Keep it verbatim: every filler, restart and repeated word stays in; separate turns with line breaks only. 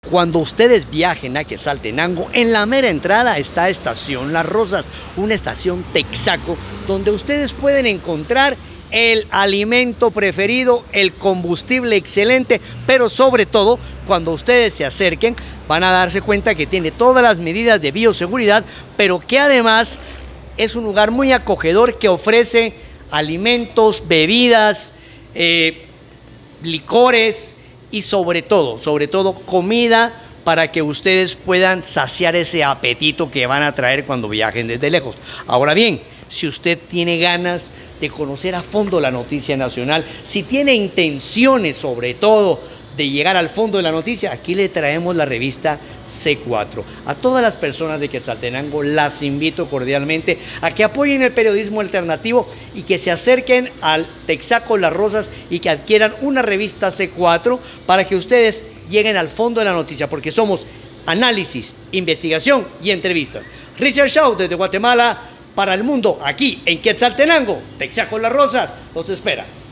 Cuando ustedes viajen a Quetzaltenango, en la mera entrada está Estación Las Rosas, una estación Texaco, donde ustedes pueden encontrar el alimento preferido, el combustible excelente, pero sobre todo, cuando ustedes se acerquen, van a darse cuenta que tiene todas las medidas de bioseguridad, pero que además es un lugar muy acogedor que ofrece alimentos, bebidas, eh, licores, y sobre todo, sobre todo comida para que ustedes puedan saciar ese apetito que van a traer cuando viajen desde lejos. Ahora bien, si usted tiene ganas de conocer a fondo la noticia nacional, si tiene intenciones sobre todo de llegar al fondo de la noticia, aquí le traemos la revista C cuatro. A todas las personas de Quetzaltenango las invito cordialmente a que apoyen el periodismo alternativo y que se acerquen al Texaco Las Rosas y que adquieran una revista C cuatro para que ustedes lleguen al fondo de la noticia, porque somos análisis, investigación y entrevistas. Richard Shaw desde Guatemala para el mundo, aquí en Quetzaltenango. Texaco Las Rosas los espera.